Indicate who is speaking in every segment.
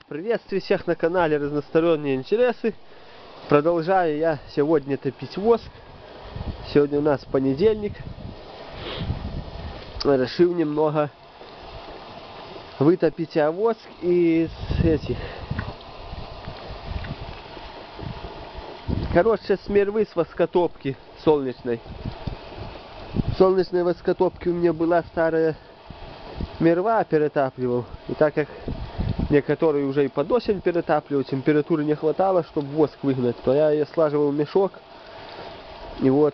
Speaker 1: Приветствую всех на канале Разносторонние интересы. Продолжаю я сегодня топить воск. Сегодня у нас понедельник. Решил немного вытопить воск из этих. Короче, с мервы, с воскотопки солнечной. В солнечной воскотопке у меня была старая мерва, перетапливал. И так как некоторые уже и под осень перетапливал, температуры не хватало, чтобы воск выгнать, то я ее слаживал в мешок. И вот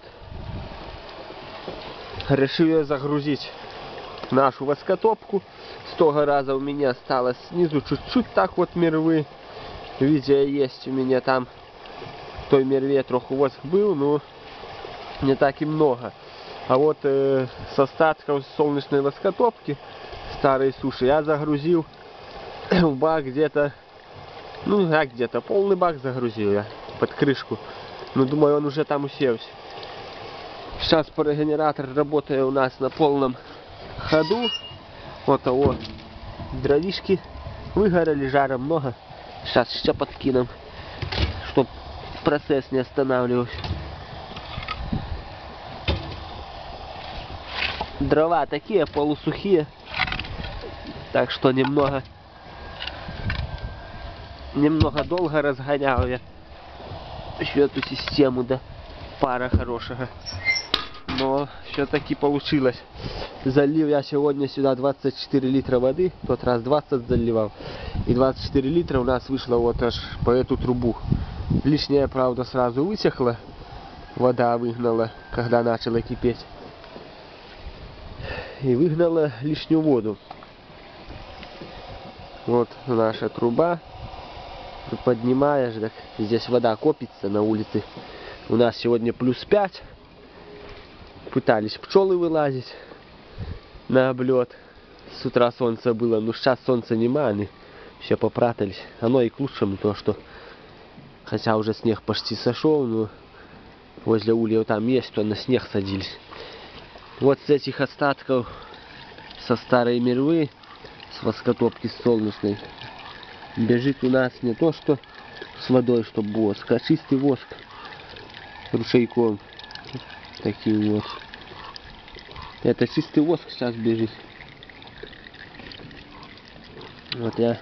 Speaker 1: решил ее загрузить в нашу воскотопку. С того раза у меня осталось снизу чуть-чуть так вот мервы. Видите, есть у меня там в той мерве троху воск был, но не так и много. А вот с остатков солнечной воскотопки старой суши я загрузил в бак где-то, где-то полный бак загрузил я под крышку. Но думаю, он уже там уселся. Сейчас парогенератор работает у нас на полном ходу. Вот того дровишки выгорели, жара много. Сейчас еще подкинем, чтобы процесс не останавливался. Дрова такие полусухие, так что немного долго разгонял я всю эту систему, да, пара хорошая. Но все-таки получилось. Залил я сегодня сюда 24 литра воды, в тот раз 20 заливал. И 24 литра у нас вышло вот аж по эту трубу. Лишняя, правда, сразу высохла, вода выгнала, когда начала кипеть. И выгнала лишнюю воду. Вот наша труба. Поднимаешь, так здесь вода копится на улице. У нас сегодня плюс 5. Пытались пчелы вылазить на облет. С утра солнце было, но сейчас солнца нема, они все попрятались. Оно и к лучшему, то что хотя уже снег почти сошел, но возле ульев там есть, то на снег садились. Вот с этих остатков со старой мервы, с воскотопки солнечной, бежит у нас не то что с водой, чтобы воск, а чистый воск ручейком. Таким вот. Это чистый воск сейчас бежит. Вот я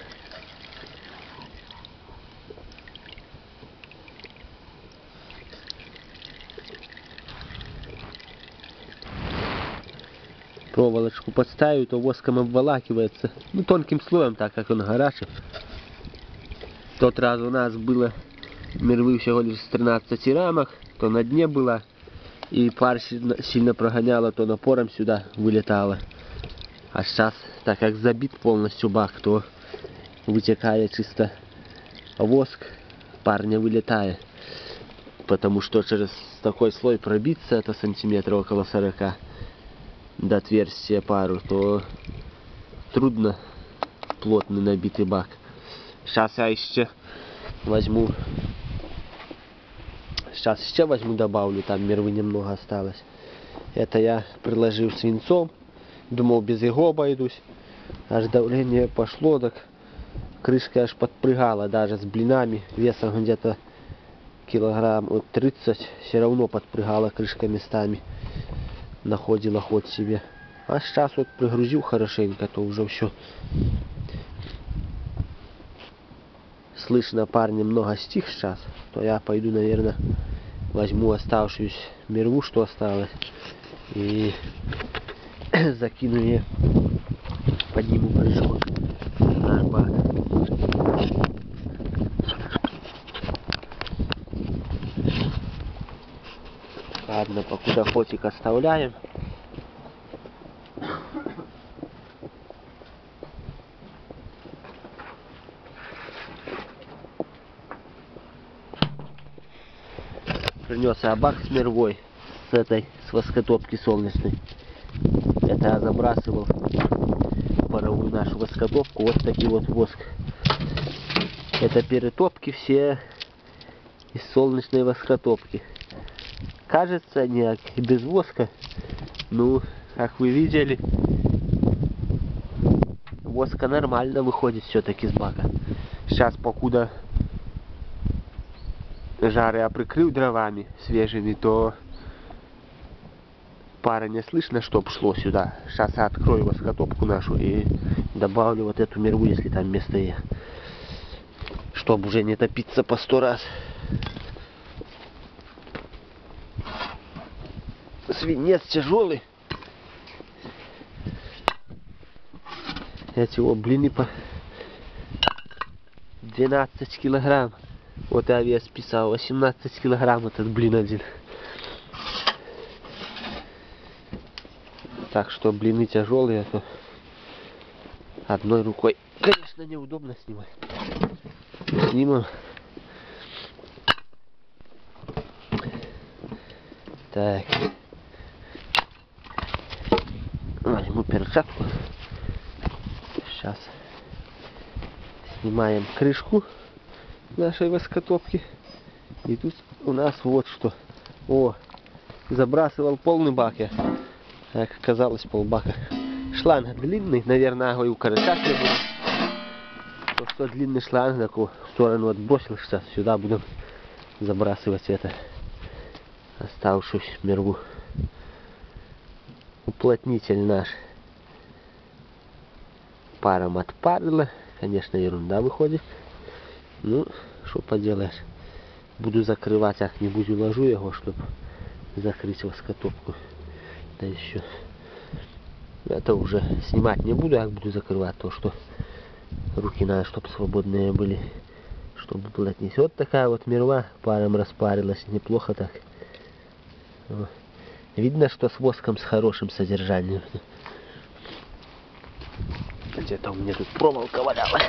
Speaker 1: проволочку подставил, то воском обволакивается. Ну, тонким слоем, так как он горячий. В тот раз у нас было мервы всего лишь в 13 рамах, то на дне была. И пар сильно прогоняла, то напором сюда вылетала. А сейчас, так как забит полностью бак, то вытекает чисто воск, пар не вылетает. Потому что через такой слой пробиться, это сантиметров около 40. До отверстия пару, то трудно плотный набитый бак. Сейчас я еще возьму, добавлю, там мервы немного осталось. Это я приложил свинцом, думал без его обойдусь. Аж давление пошло, так крышка аж подпрыгала, даже с блинами, весом где-то килограмм от 30, все равно подпрыгала крышка местами. Находила ход себе. А сейчас вот пригрузил хорошенько, то уже все. Слышно, пар немного стих сейчас, то я пойду, наверное, возьму оставшуюся мерву, что осталось, и закину ее, подниму крышку на бак. Ладно, покуда фотик оставляем. Принес я бак с мервой, с воскотопки солнечной. Это я забрасывал в паровую нашу воскотопку. Вот такой вот воск. Это перетопки все из солнечной воскотопки. Кажется, они без воска. Ну, как вы видели, воска нормально выходит все-таки с бака. Сейчас, покуда жар я прикрыл дровами свежими, то пара не слышно, чтоб шло сюда. Сейчас я открою воскотопку нашу и добавлю вот эту мирву, если там место есть. Чтобы уже не топиться по 100 раз. Свинец тяжелый. Эти вот блины по 12 килограмм. Вот я вес писал, 18 килограмм этот блин один. Так что блины тяжелые, то одной рукой, конечно, неудобно снимать. Снимем. Так. Возьму перчатку. Сейчас снимаем крышку нашей воскотопки. И тут у нас вот что. О, забрасывал полный бак я. Как оказалось, полбака. Шланг длинный, наверное, его укорочать не буду. То, что длинный шланг, такую сторону отбросил, сейчас сюда будем забрасывать это оставшуюся мирву. Уплотнитель наш паром отпарила. Конечно, ерунда выходит. Ну, что поделаешь. Буду закрывать, как-нибудь уложу его, чтобы закрыть воскотопку. Да еще. Это уже снимать не буду, как буду закрывать, то что руки надо, чтобы свободные были. Чтобы уплотнить. Вот такая вот мирва паром распарилась. Неплохо так. Видно, что с воском с хорошим содержанием. Где-то у меня тут проволока валялась.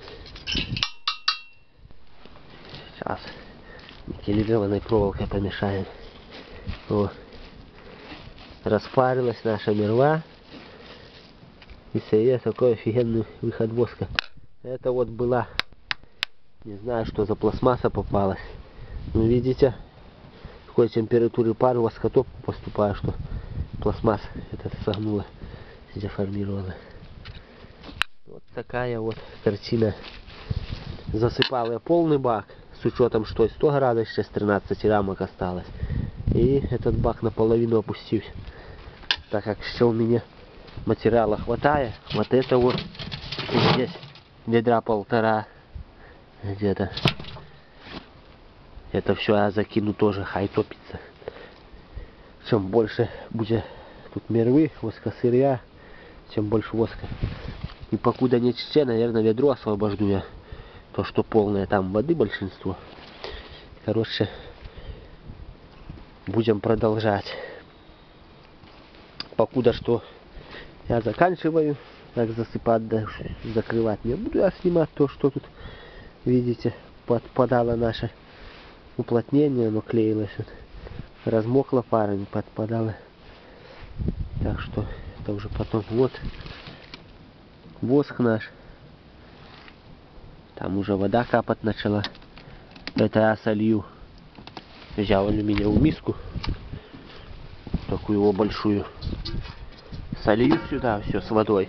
Speaker 1: Сейчас никелированной проволокой помешаем. О. Распарилась наша мирва. И есть такой офигенный выход воска. Это вот была, не знаю, что за пластмасса попалась. Ну, видите, какой температуры пар в воскотопку поступает, что пластмасса это согнула, деформировала. Вот такая вот картина. Засыпал я полный бак, с учетом, что 100 градусов, сейчас 13 рамок осталось. И этот бак наполовину опустился. Так как еще у меня материала хватает, вот это вот здесь ведра 1,5 где-то. Это все я закину тоже, хай топится. Чем больше будет тут мирвы, воскосырья, чем больше воска. И покуда не чище, наверное, ведро освобожду я. То, что полное, там воды большинство. Короче, будем продолжать. Покуда что я заканчиваю, так засыпать, да, закрывать не буду я снимать то, что тут, видите, подпадало наше уплотнение, оно клеилось, вот, размокло парами, подпадало. Так что это уже потом. Вот воск наш. Там уже вода капать начала. Это я солью. Взял алюминиевую миску. Такую его большую. Солью сюда все с водой.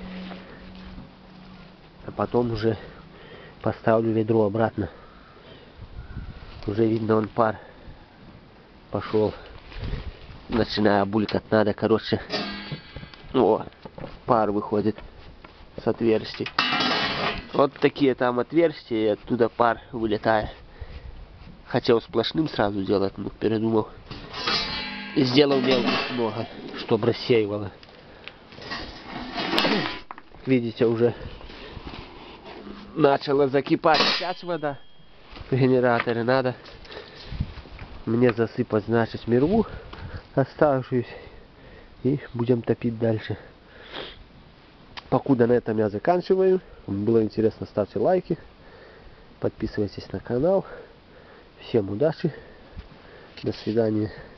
Speaker 1: А потом уже поставлю ведро обратно. Уже видно, он пар пошел. Начинаю булькать надо, короче. О, пар выходит с отверстий. Вот такие там отверстия, и оттуда пар вылетает. Хотел сплошным сразу делать, но передумал. Сделал мелких много, чтобы рассеивало. Видите, уже начала закипать опять вода в генераторе. Надо мне засыпать, значит, мирву оставшуюся. И будем топить дальше. Покуда на этом я заканчиваю. Было интересно, ставьте лайки. Подписывайтесь на канал. Всем удачи. До свидания.